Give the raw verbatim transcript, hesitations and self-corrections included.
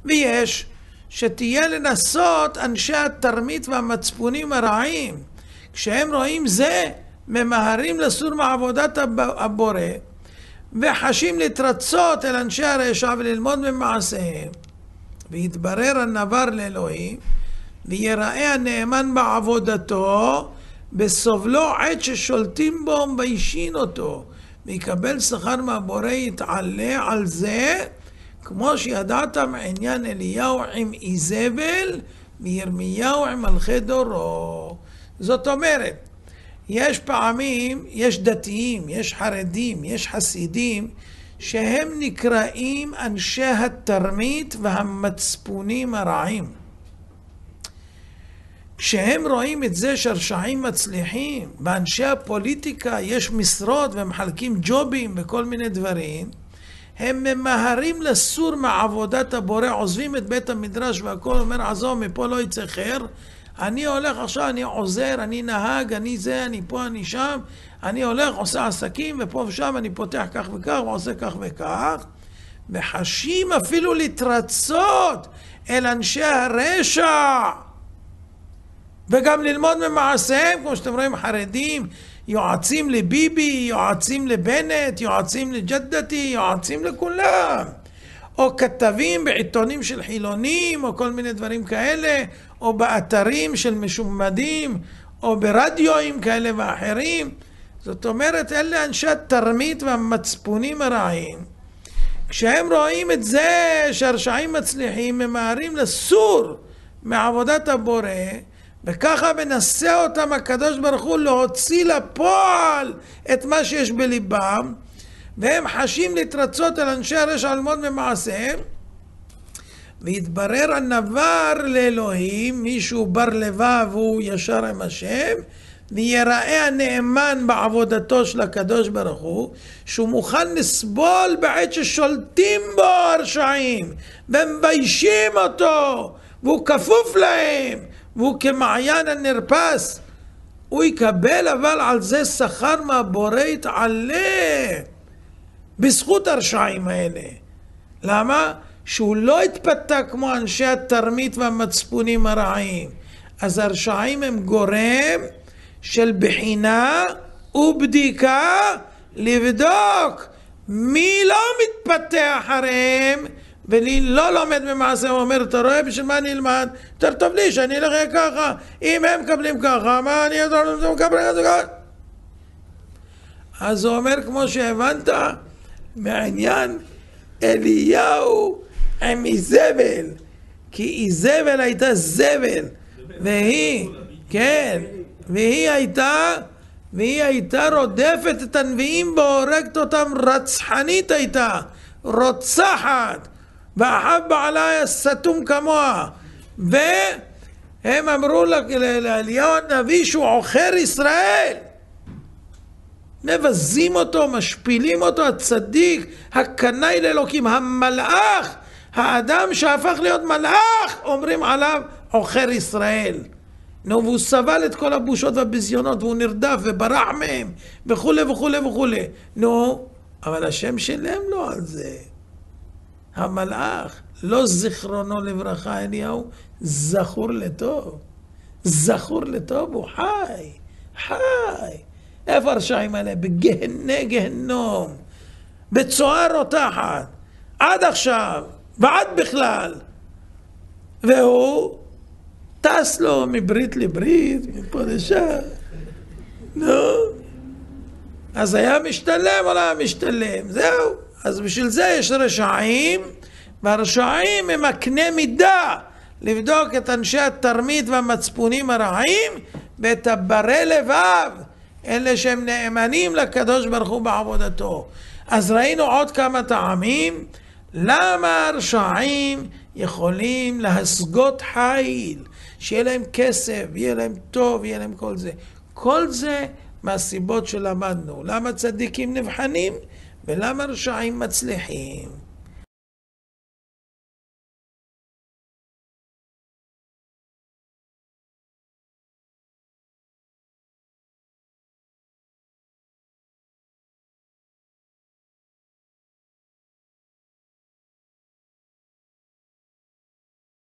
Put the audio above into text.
ויש שתהיה לנסות אנשי התרמית והמצפונים הרעים. כשהם רואים זה, ממהרים לסור מעבודת הבורא, וחשים להתרצות אל אנשי הרשע וללמוד ממעשיהם. ויתברר הנבר לאלוהים, ויראה הנאמן בעבודתו, בסובלו עת ששולטים בו ומביישין אותו, ויקבל שכר מהבורא, יתעלה על זה, כמו שידעת מעניין אליהו עם איזבל, וירמיהו עם מלכי דורו. זאת אומרת, יש פעמים, יש דתיים, יש חרדים, יש חסידים, שהם נקראים אנשי התרמית והמצפונים הרעים. כשהם רואים את זה שהרשעים מצליחים, באנשי הפוליטיקה יש משרות ומחלקים ג'ובים וכל מיני דברים, הם ממהרים לסור מעבודת הבורא, עוזבים את בית המדרש והכל, אומר עזוב, מפה לא יצא חיר, אני הולך עכשיו, אני עוזר, אני נהג, אני זה, אני פה, אני שם, אני הולך, עושה עסקים, ופה ושם אני פותח כך וכך, ועושה כך וכך, וחשים אפילו להתרצות אל אנשי הרשע, וגם ללמוד ממעשיהם, כמו שאתם רואים, חרדים, יועצים לביבי, יועצים לבנט, יועצים לג'דתי, יועצים לכולם. או כתבים בעיתונים של חילונים, או כל מיני דברים כאלה, או באתרים של משומדים, או ברדיואים כאלה ואחרים. זאת אומרת, אלה אנשי התרמית והמצפונים הרעים. כשהם רואים את זה שהרשעים מצליחים, ממהרים לסור מעבודת הבורא, וככה מנסה אותם הקדוש ברוך הוא להוציא לפועל את מה שיש בליבם, והם חשים להתרצות על אנשי הרשע ללמוד ממעשיהם, ויתברר הנבר לאלוהים, מישהו בר לבב הוא ישר עם השם, ויראה הנאמן בעבודתו של הקדוש ברוך הוא, שהוא מוכן לסבול בעת ששולטים בו הרשעים, ומביישים אותו, והוא כפוף להם, והוא כמעיין הנרפס, הוא יקבל אבל על זה שכר מהבורא, יתעלה בזכות הרשעים האלה. למה? שהוא לא התפתה כמו אנשי התרמית והמצפונים הרעים. אז הרשעים הם גורם של בחינה ובדיקה, לבדוק מי לא מתפתה אחריהם, ולי לא לומד במעשה. הוא אומר, אתה רואה בשביל מה אני אלמד? יותר טוב לי שאני אלך ככה, אם הם מקבלים ככה, מה אני מקבל ככה? אז הוא אומר, כמו שהבנת מעניין אליהו עם איזבל, כי איזבל הייתה זבל, והיא, כן, והיא הייתה, והיא הייתה רודפת את הנביאים והורגת אותם, רצחנית הייתה, רוצחת, ואחב בעלה היה סתום כמוה, והם אמרו לאליהו הנביא שהוא עוכר ישראל, מבזים אותו, משפילים אותו, הצדיק, הקנאי לאלוקים, המלאך, האדם שהפך להיות מלאך, אומרים עליו עוכר ישראל. נו, והוא סבל את כל הבושות והביזיונות, והוא נרדף וברח מהם, וכו' וכו' וכו'. נו, אבל השם שלם לו על זה. המלאך, לא זיכרונו לברכה אליהו, זכור לטוב. זכור לטוב, הוא חי, חי. איפה הרשעים האלה? בגהני גהנום, בצוהר רותחת, עד עכשיו, ועד בכלל. והוא טס לו מברית לברית, מפה לשם. נו, אז היה משתלם או לא היה משתלם? זהו. אז בשביל זה יש רשעים, והרשעים הם מקנה מידה לבדוק את אנשי התרמית והמצפונים הרעים, ואת הברי לבב, אלה שהם נאמנים לקדוש ברוך הוא בעבודתו. אז ראינו עוד כמה טעמים, למה הרשעים יכולים להשגות חיל, שיהיה להם כסף, יהיה להם טוב, יהיה להם כל זה. כל זה מהסיבות שלמדנו. למה צדיקים נבחנים ולמה רשעים מצליחים.